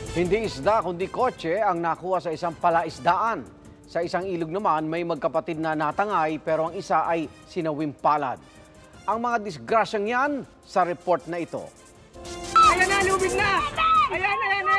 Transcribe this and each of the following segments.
Hindi isda kundi kotse ang nakuha sa isang palaisdaan. Sa isang ilog naman may magkapatid na natangay pero ang isa ay sinawing palad. Ang mga disgrasyang yan sa report na ito. Ayan na, lubid na! Ayan!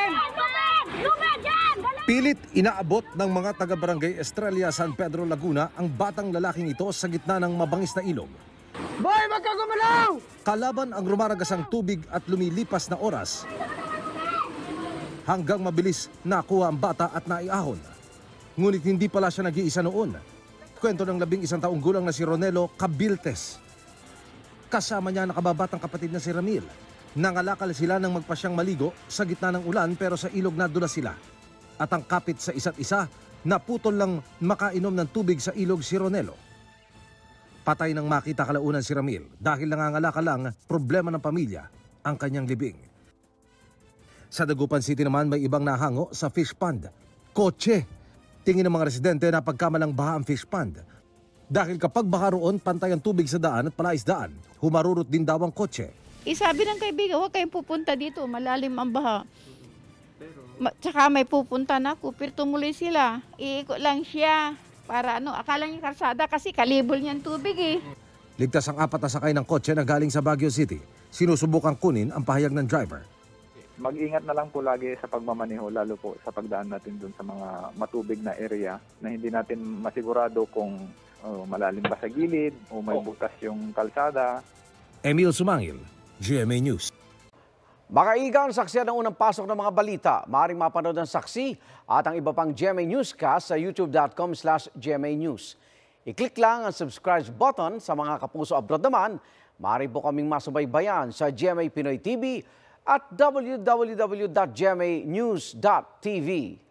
Pilit inaabot ng mga taga-barangay Estrella, San Pedro, Laguna ang batang lalaking ito sa gitna ng mabangis na ilog. Boy, wag ka gumalaw! Kalaban ang rumaragasang tubig at lumilipas na oras hanggang mabilis nakuha ang bata at naiahon. Ngunit hindi pala siya nag-iisa noon. Kwento ng 11 taong gulang na si Ronelo Cabiltes. Kasama niya nakababatang kapatid na si Ramil. Nangalakal sila nang magpasyang maligo sa gitna ng ulan pero sa ilog nadula sila. At ang kapit sa isa't isa, naputol lang makainom ng tubig sa ilog si Ronelo. Patay nang makita kalaunan si Ramil dahil nangangalakal lang problema ng pamilya ang kanyang libing. Sa Dagupan City naman may ibang nahango sa fish pond. Kotse. Tingin ng mga residente na pagkamalang baha ang fish pond. Dahil kapag baha roon, pantay ang tubig sa daan at palaisdaan, humarurot din daw ang kotse. Sabi ng kaibigan, huwag kayong pupunta dito, malalim ang baha. Tsaka may pupunta na ako, pero tumuloy sila. Iikot lang siya para akala niya karsada kasi kalibol niyan tubig eh. Ligtas ang 4 na sakay ng kotse na galing sa Baguio City. Sinusubukang kunin ang pahayag ng driver. Mag-ingat na lang po lagi sa pagmamaneho, lalo po sa pagdaan natin dun sa mga matubig na area na hindi natin masigurado kung malalim ba sa gilid o may butas yung kalsada. Emil Sumangil, GMA News. Makaigang saksiyan ng unang pasok ng mga balita. Maaaring mapanood ang saksi at ang iba pang GMA Newscast sa youtube.com/GMA News. I-click lang ang subscribe button. Sa mga kapuso abroad naman, maaari po kaming masubaybayan sa GMA Pinoy TV at www.gmanews.tv.